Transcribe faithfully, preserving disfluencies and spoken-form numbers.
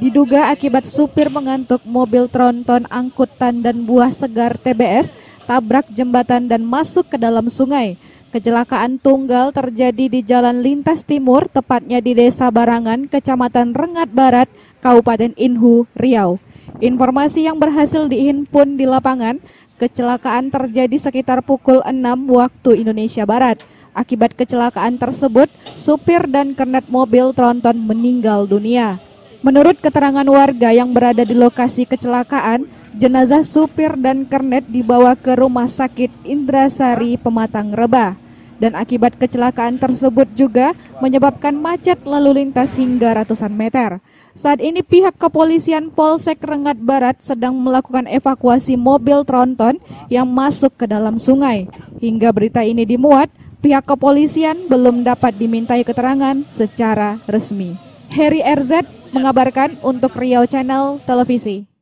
Diduga akibat supir mengantuk, mobil tronton angkut tandan buah segar T B S tabrak jembatan dan masuk ke dalam sungai. Kecelakaan tunggal terjadi di Jalan Lintas Timur, tepatnya di Desa Barangan, Kecamatan Rengat Barat, Kabupaten Inhu, Riau. Informasi yang berhasil dihimpun di lapangan, kecelakaan terjadi sekitar pukul enam waktu Indonesia Barat. Akibat kecelakaan tersebut, supir dan kernet mobil tronton meninggal dunia. Menurut keterangan warga yang berada di lokasi kecelakaan, jenazah supir dan kernet dibawa ke Rumah Sakit Indrasari Pematang Rebah. Dan akibat kecelakaan tersebut juga menyebabkan macet lalu lintas hingga ratusan meter. Saat ini pihak kepolisian Polsek Rengat Barat sedang melakukan evakuasi mobil tronton yang masuk ke dalam sungai. Hingga berita ini dimuat, pihak kepolisian belum dapat dimintai keterangan secara resmi. Heri R Z mengabarkan untuk Riau Channel Televisi.